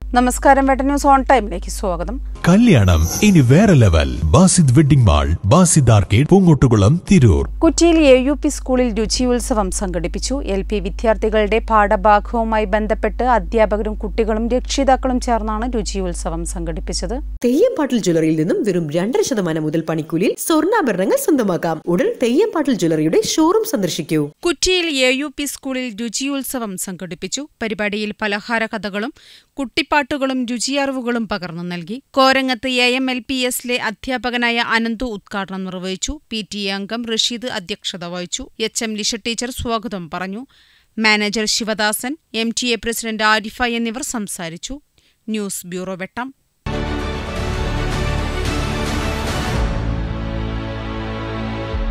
നമസ്കാരം, വെട്ട news on ടൈമിലേക്ക് സ്വാഗതം. കല്യാണം ഇനി വേറെ level. Basid wedding mall, Basid arcade, Poongottukulam, Tirur. കുറ്റിയിൽ AUP സ്കൂളിൽ രുചിയുത്സവം സംഘടിപ്പിച്ചു. LP വിദ്യാർത്ഥികളുടെ പാഠഭാഗവുമായി ബന്ധപ്പെട്ട് അധ്യാപകരും കുട്ടികളും രക്ഷിതാക്കളും ചേർന്നാണ് രുചിയുത്സവം സംഘടിപ്പിച്ചത്. തെയ്യംപാട്ടിൽ ജ്വല്ലറിയിൽ നിന്നും വെറും 2% മുതൽ പണിക്കൂലിയിൽ സ്വർണ്ണാഭരണങ്ങൾ സ്വന്തമാക്കാം. ഉടൻ തെയ്യംപാട്ടിൽ ജ്വല്ലറിയുടെ ഷോറൂം സന്ദർശിക്കൂ. കുറ്റിയിൽ AUP സ്കൂളിൽ രുചിയുത്സവം സംഘടിപ്പിച്ചു. പരിപാടിയിൽ പലഹാര കഥകളും കുട്ടിപ്പാട്ടുകളും രുചിയറിവുകളും പകർന്നു നൽകി. കോരങ്ങത്ത് AMLPSലെ അധ്യാപകനായ അനന്തു ഉദ്ഘാടനം നിർവഹിച്ചു. PTA അംഗം റഷീദ് അധ്യക്ഷത വഹിച്ചു. HM ലിഷ ടീച്ചർ സ്വാഗതം പറഞ്ഞു. Manager Sivadasan, MTA president Arifa എന്നിവർ സംസാരിച്ചു. ന്യൂസ് ബ്യൂറോ, വെട്ടം.